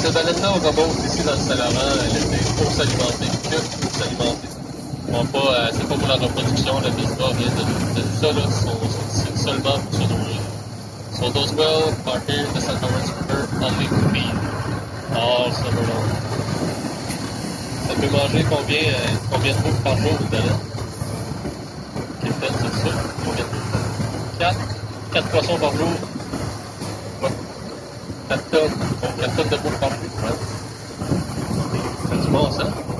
Ces baleines-là, on remonte ici dans le Saint-Laurent l'été pour s'alimenter, que pour s'alimenter. C'est pas pour la reproduction, le bisba vient de ça, là, sont seulement pour se nourrir. So those whales are here in the St. Lawrence River only to feed all summer long. Ça peut manger combien de bouffes par jour, une baleine? Capitaine, c'est ça? Combien de bouffes? 4 poissons par jour. Ouais. 4 tonnes. Bon, 4 tonnes de bouffe par jour. Ouais. C'est du bon, ça?